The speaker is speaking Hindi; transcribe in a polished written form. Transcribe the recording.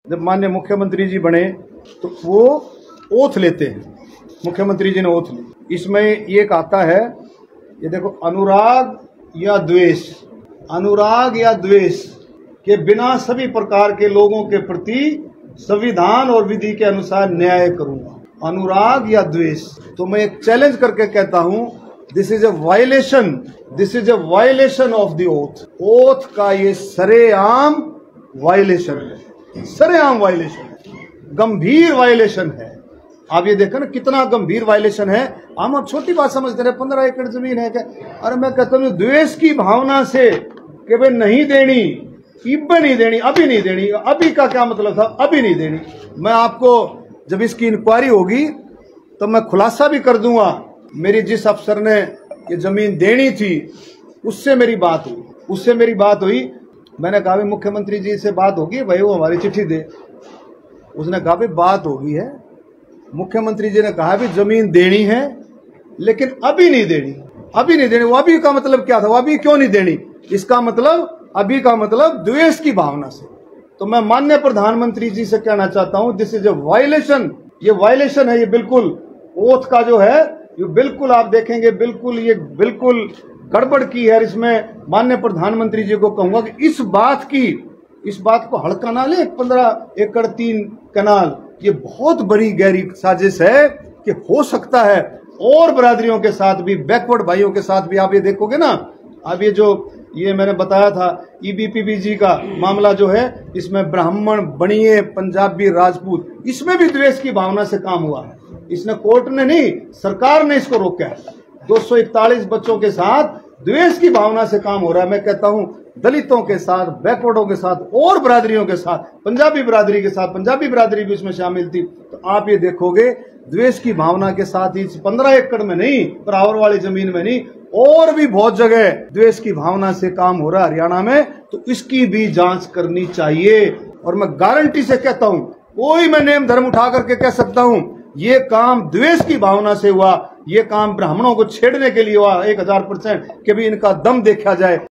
जब माननीय मुख्यमंत्री जी बने तो वो ओथ लेते हैं, मुख्यमंत्री जी ने ओथ ली। इसमें एक आता है, ये देखो, अनुराग या द्वेष के बिना सभी प्रकार के लोगों के प्रति संविधान और विधि के अनुसार न्याय करूंगा। अनुराग या द्वेष, तो मैं एक चैलेंज करके कहता हूं, this is a violation of the oath का ये सरेआम वायलेशन है, सरेआम वायलेशन है, गंभीर वायलेशन है। आप ये देखो ना कितना गंभीर वायलेशन है। हम अब छोटी बात समझते रहे, 15 एकड़ जमीन है क्या? अरे मैं कहता हूँ द्वेष की भावना से कि भाई नहीं देनी, इब्बे नहीं देनी, अभी नहीं देनी। अभी का क्या मतलब था? अभी नहीं देनी। मैं आपको जब इसकी इंक्वायरी होगी तो मैं खुलासा भी कर दूंगा। मेरी जिस अफसर ने ये जमीन देनी थी उससे मेरी बात हुई। मैंने कहा भाई मुख्यमंत्री जी से बात होगी, भाई वो हमारी चिट्ठी दे। उसने कहा भाई बात होगी है। मुख्यमंत्री जी ने कहा भी जमीन देनी है लेकिन अभी नहीं देनी। वो अभी का मतलब क्या था? वो अभी क्यों नहीं देनी? इसका मतलब, अभी का मतलब द्वेष की भावना से। तो मैं माननीय प्रधानमंत्री जी से कहना चाहता हूं, दिस इज अ वायलेशन। ये वायलेशन है, ये बिल्कुल ओथ का जो है, ये बिल्कुल आप देखेंगे बिल्कुल गड़बड़ की है। इसमें माननीय प्रधानमंत्री जी को कहूंगा कि इस बात को हल्का ना ले। 15 एकड़ 3 कनाल, ये बहुत बड़ी गहरी साजिश है कि हो सकता है और बरादरियों के साथ भी, बैकवर्ड भाइयों के साथ भी। आप ये देखोगे ना, अब ये मैंने बताया था ईबीपीबी का मामला जो है, इसमें ब्राह्मण, बनिए, पंजाबी, राजपूत, इसमें भी द्वेष की भावना से काम हुआ है। इसने कोर्ट ने नहीं, सरकार ने इसको रोका है। 241 बच्चों के साथ द्वेष की भावना से काम हो रहा है। मैं कहता हूं दलितों के साथ, बैकवर्डों के साथ और बरादरियों के साथ, पंजाबी बरादरी के साथ, पंजाबी बरादरी भी इसमें शामिल थी। तो आप ये देखोगे द्वेष की भावना के साथ ही 15 एकड़ में नहीं, बराबर वाली जमीन में नहीं, और भी बहुत जगह द्वेष की भावना से काम हो रहा है हरियाणा में। तो इसकी भी जांच करनी चाहिए। और मैं गारंटी से कहता हूं, कोई मैं नेम धर्म उठा करके कह सकता हूं ये काम द्वेष की भावना से हुआ, ये काम ब्राह्मणों को छेड़ने के लिए हुआ 1000% कि भी इनका दम देखा जाए।